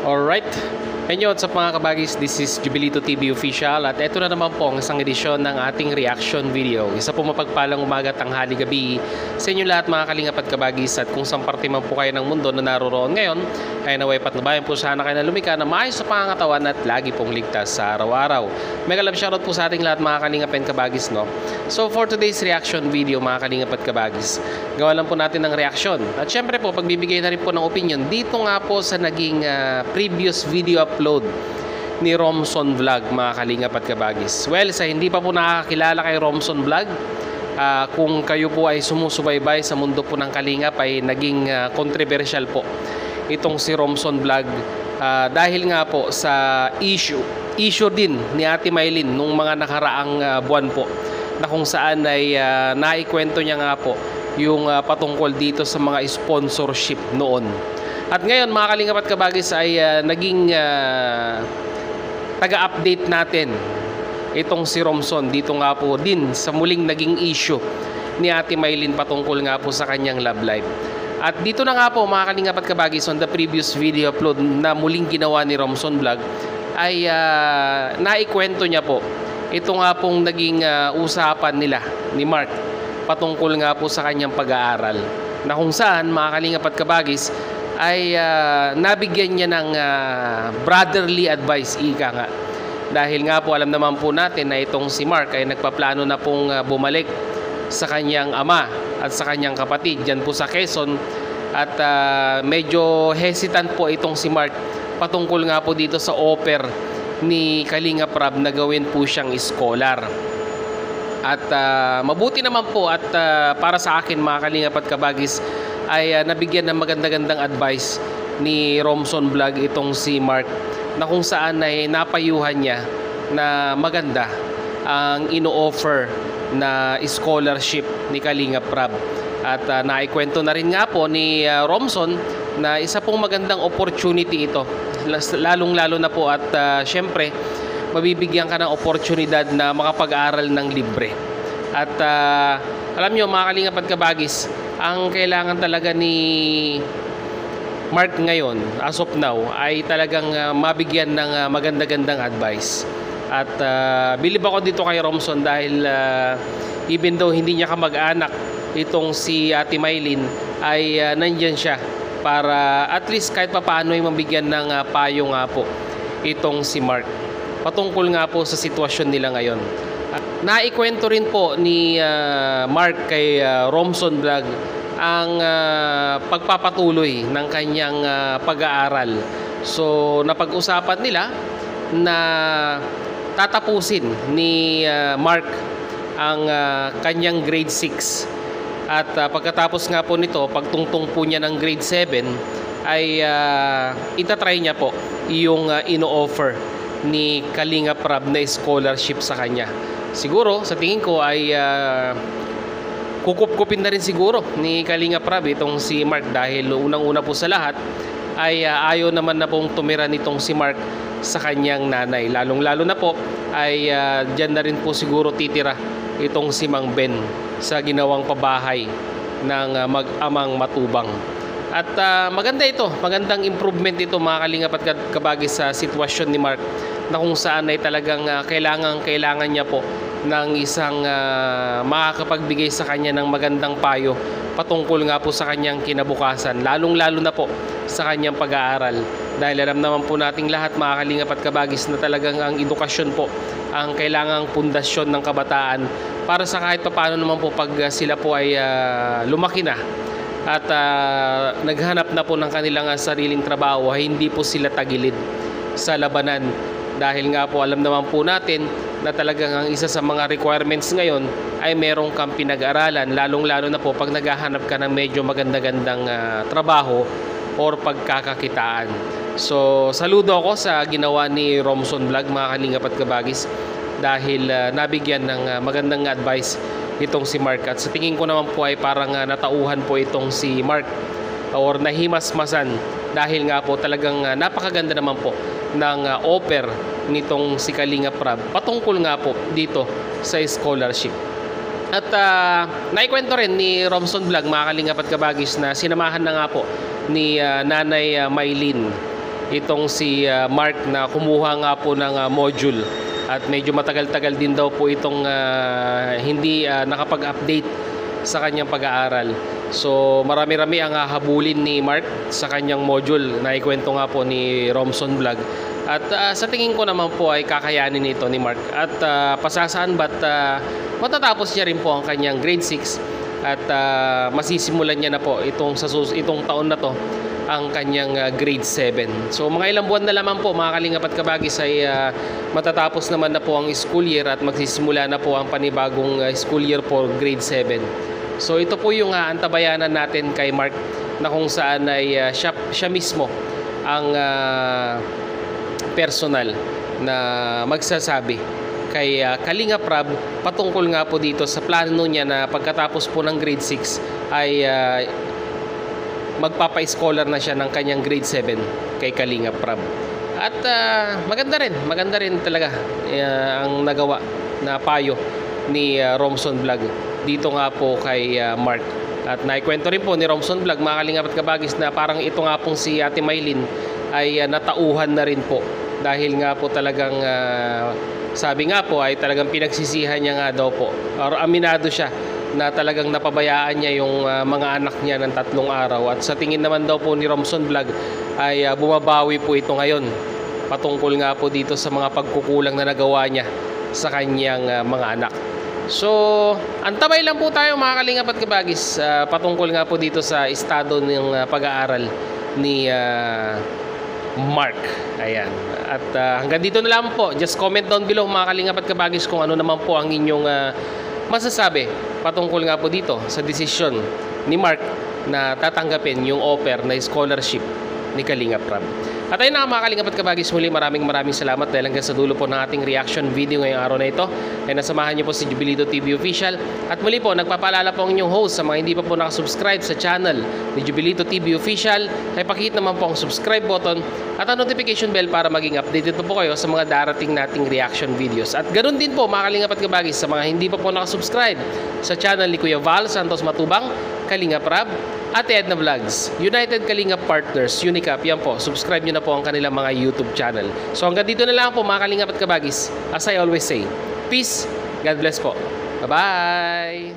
Alright. Hello, what's up mga kabagis? This is Jubilito TV Official at ito na naman po ang isang edisyon ng ating reaction video. Isa po mapagpalang umaga, tanghali, gabi sa inyo lahat mga kalingap at kabagis, at kung saan parte man po kayo ng mundo na naroon ngayon, ay naway patnubayan po sana kayo na lumika na maayos sa pangangatawan at lagi pong ligtas sa araw-araw. Mega love shoutout po sa ating lahat mga kalingap and kabagis, no? So for today's reaction video mga kalingap at kabagis, gawa lang po natin ng reaction. At syempre po, pagbibigay na rin po ng opinion dito nga po sa naging previous video upload ni Romson Vlog mga kalingap at kabagis. Well, sa hindi pa po nakakilala kay Romson Vlog, kung kayo po ay sumusubaybay sa mundo po ng kalingap, ay naging controversial po itong si Romson Vlog dahil nga po sa issue din ni Ate Mylene nung mga nakaraang buwan po, na kung saan ay naikwento niya nga po yung patungkol dito sa mga sponsorship noon. At ngayon mga kalingap at kabagis ay naging taga-update natin itong si Romson dito nga po din sa muling naging issue ni Ate Mylene patungkol nga po sa kanyang love life. At dito na nga po mga kalingap at kabagis, on the previous video upload na muling ginawa ni Romson Vlog, ay naikwento niya po ito nga pong naging usapan nila ni Mark patungkol nga po sa kanyang pag-aaral, na kung saan mga kalingap at kabagis ay nabigyan niya ng brotherly advice, ika nga. Dahil nga po alam naman po natin na itong si Mark ay nagpaplano na pong bumalik sa kanyang ama at sa kanyang kapatid dyan po sa Quezon. At medyo hesitant po itong si Mark patungkol nga po dito sa offer ni Kalingap Rab na gawin po siyang scholar. At mabuti naman po at para sa akin mga kalingap at kabagis ay nabigyan ng maganda-gandang advice ni Romson Vlog itong si Mark, na kung saan ay napayuhan niya na maganda ang ino-offer na scholarship ni Kalingap Rab. At naikwento na rin nga po ni Romson na isa pong magandang opportunity ito, lalong-lalo na po at syempre mabibigyan ka ng oportunidad na makapag-aral ng libre. At alam nyo mga kalingap at kabagis, ang kailangan talaga ni Mark ngayon as of now ay talagang mabigyan ng maganda-gandang advice. At bilib ako dito kay Romson dahil even though hindi niya kamag-anak itong si Ate Mylene, ay nandyan siya para at least kahit papaano ay mabigyan ng payo nga po itong si Mark patungkol nga po sa sitwasyon nila ngayon. Naikwento rin po ni Mark kay Romson Vlog ang pagpapatuloy ng kanyang pag-aaral. So napag-usapan nila na tatapusin ni Mark ang kanyang grade 6. At pagkatapos nga po nito, pagtungtong po niya ng grade 7, ay itatry niya po yung ino-offer ni Kalingap Rab na scholarship sa kanya. Siguro sa tingin ko ay kukup-kupin na rin siguro ni Kalingap Rab itong si Mark, dahil unang-una po sa lahat ay ayaw naman na pong tumira nitong si Mark sa kanyang nanay. Lalong-lalo na po ay dyan na rin po siguro titira itong si Mang Ben sa ginawang pabahay ng mag-amang matubang. At maganda ito, magandang improvement ito mga kalingap at kabagis sa sitwasyon ni Mark, na kung saan ay talagang kailangan niya po ng isang makakapagbigay sa kanya ng magandang payo patungkol nga po sa kanyang kinabukasan, lalong-lalo na po sa kanyang pag-aaral. Dahil alam naman po nating lahat mga kalingap at kabagis na talagang ang edukasyon po ang kailangang pundasyon ng kabataan para sa kahit papaano naman po pag sila po ay lumaki na at naghanap na po ng kanilang sariling trabaho, ay hindi po sila tagilid sa labanan. Dahil nga po alam naman po natin na talagang ang isa sa mga requirements ngayon ay merong kang pinag-aralan, lalong-lalo na po pag naghahanap ka ng medyo maganda-gandang trabaho or pagkakakitaan. So saludo ako sa ginawa ni Romson Vlog mga kalingap at kabagis, dahil nabigyan ng magandang advice itong si Mark. At sa tingin ko naman po ay parang natauhan po itong si Mark or nahimasmasan, dahil nga po talagang napakaganda naman po ng offer nitong si Kalingap Rab patungkol nga po dito sa scholarship. At naikwento rin ni Romson Vlog mga kalingap at kabagis na sinamahan na nga po ni Nanay Mylene itong si Mark na kumuha nga po ng module. At medyo matagal-tagal din daw po itong hindi nakapag-update sa kanyang pag-aaral. So marami-rami ang habulin ni Mark sa kanyang module na ikwento nga po ni Romson Vlog. At sa tingin ko naman po ay kakayanin ito ni Mark. At pasasaan ba't matatapos niya rin po ang kanyang grade 6 at masisimulan niya na po itong taon na to ang kanyang grade 7. So mga ilang buwan na lamang po mga kalingap at kabagis ay matatapos naman na po ang school year at magsisimula na po ang panibagong school year for grade 7. So ito po yung antabayanan natin kay Mark na kung saan ay siya mismo ang personal na magsasabi kay Kalinga Prab patungkol nga po dito sa plano niya na pagkatapos po ng grade 6 ay magpapa-scholar na siya ng kanyang grade 7 kay Kalinga Prab. At maganda rin talaga ang nagawa na payo ni Romson Vlog dito nga po kay Mark. At naikwento rin po ni Romson Vlog mga kalingap at kabagis na parang ito nga pong si Ate Maylin ay natauhan na rin po dahil nga po talagang sabi nga po ay talagang pinagsisihan niya nga daw po or aminado siya na talagang napabayaan niya yung mga anak niya ng 3 araw. At sa tingin naman daw po ni Romson Vlog ay bumabawi po ito ngayon patungkol nga po dito sa mga pagkukulang na nagawa niya sa kanyang mga anak. So, antabay lang po tayo mga kalingap at kabagis patungkol nga po dito sa estado ng pag-aaral ni Mark. Ayan. At hanggang dito na lang po. Just comment down below mga kalingap at kabagis kung ano naman po ang inyong masasabi patungkol nga po dito sa desisyon ni Mark na tatanggapin yung offer na scholarship ni Kalinga Prab. At ayun na mga kalingap at kabagis, muli maraming salamat dahil hanggang sa dulo po ng ating reaction video ngayong araw na ito ay nasamahan niyo po si Jubilito TV Official. At muli po nagpapaalala po ang inyong host sa mga hindi pa po nakasubscribe sa channel ni Jubilito TV Official ay pakihit naman po ang subscribe button at ang notification bell para maging updated po kayo sa mga darating nating reaction videos. At ganoon din po mga kalingap at kabagis sa mga hindi pa po nakasubscribe sa channel ni Kuya Val Santos Matubang, Kalinga Prab, Ate Edna Vlogs, United Kalinga Partners, Unicap, yan po. Subscribe nyo na po ang kanilang mga YouTube channel. So hanggang dito na lang po mga kalingap at kabagis. As I always say, peace, God bless po. Bye-bye!